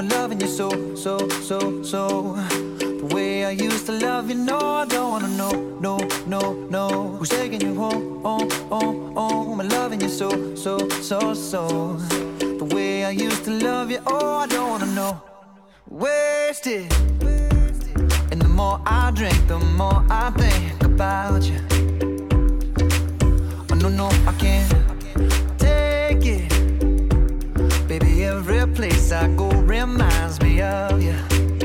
loving you so, so, so, so. The way I used to love you, no, I don't wanna know, no, no, no. Who's taking you home, home, home, home? I'm loving you so, so, so, so. The way I used to love you, oh, I don't wanna know. Wasted. And the more I drink, the more I think about you. Oh, no, no, I can't take it. Baby, every place I go reminds me of you.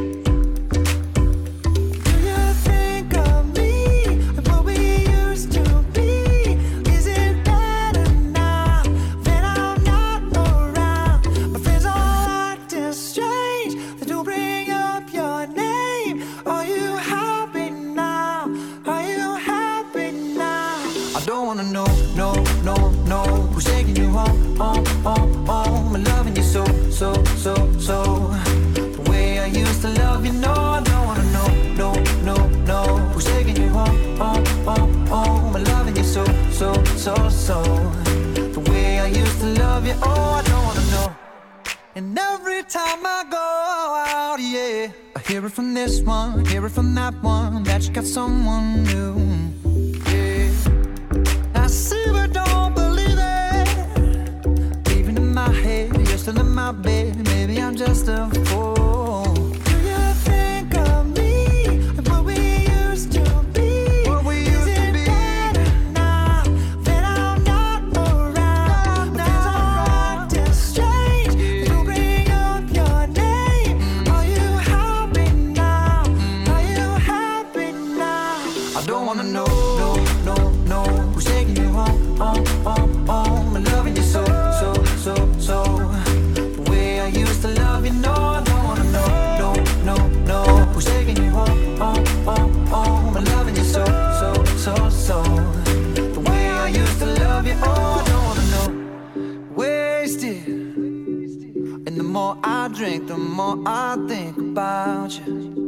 Do you think of me and what we used to be? Is it better now that I'm not around? My friends all acting strange. They do bring up your name. Are you happy now? Are you happy now? I don't wanna know, no, no, no. Who's taking you home, home, home, home? I'm loving you so, so, so, so. The way I used to love you, no, I don't wanna know, no, no, no. Who's taking you home, home, home, home? I'm loving you so, so, so, so. The way I used to love you, oh, I don't wanna know. And every time I go out, yeah, I hear it from this one, hear it from that one, that you got someone new. Yeah, I see but don't believe it. Even in my head, you're still in my bed. Maybe I'm just a fool. Do you think of me and what we used to be? What we used to be? Is it better now that I'm not around? My friends are acting strange. They don't bring up your name. Are you happy now? Are you happy now? I don't wanna know, no, no, no. Who's taking you home, home, home, home? I'm loving you so, so, so, so. The way I used to love you, no, I don't wanna know, no, no, no. Who's taking you home, home, home, home? I'm loving you so, so, so, so. The way I used to love you, oh, I don't wanna know. Wasted. And the more I drink, the more I think about you.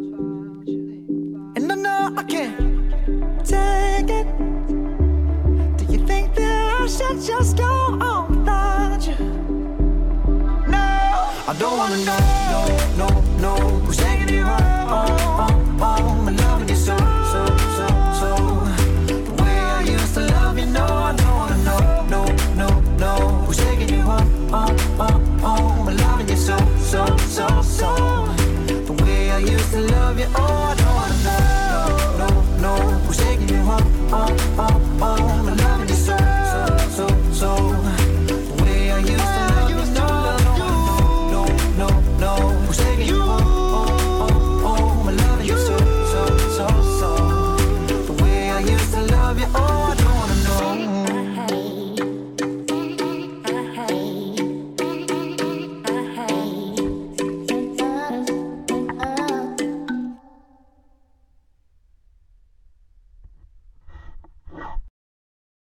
And I know I can't take it. Do you think that I should just go on without you? No, I don't wanna know, no, no, no. Who's